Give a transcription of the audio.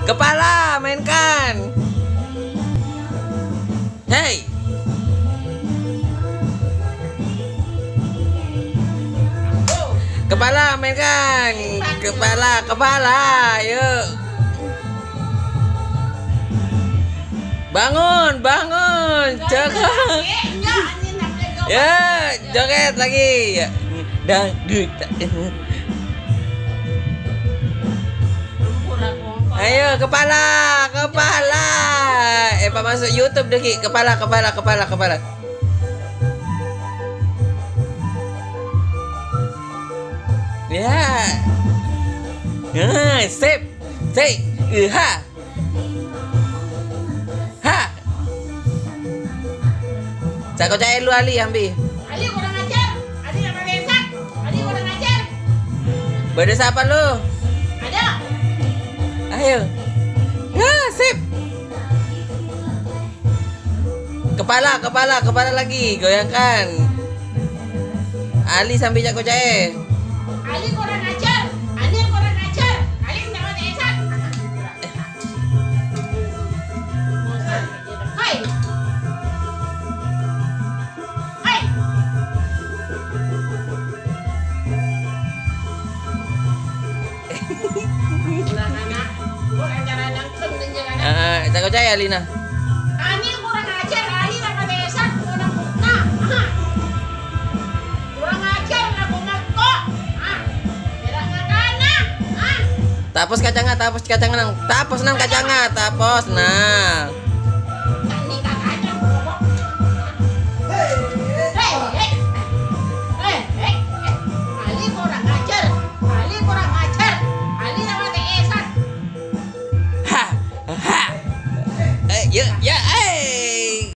Kepala, mainkan. Hei. Kepala, mainkan. Kepala, yuk. Bangun. Jaga. Ya, joget lagi. Dangdut. Ayo, kepala. Pak masuk YouTube lagi. Kepala. Ya. Sip. Ha. Cak kau cak lu Ali ambil. Ali kurang ajar. Ali nama desa. Ali kurang ajar. Berdesa apa lu? Ada. Ayo. Ya, sip. Kepala lagi, goyangkan. Ali sambil cak kau cak. Ali kurang ajar. Ali kurang ajar. Ali nama desa. Hai. Cak kau cak Alina. Ali kurang ajar. Ali nama desa. Kurang buka. Kurang ajar. Aku ngekok. Berak makana. Tapos kacangan. Tapos nang kacangan. Tapos nah. Ini kakaknya ngomong. Ali kurang ajar. Ali nama desa. Ha. Ya,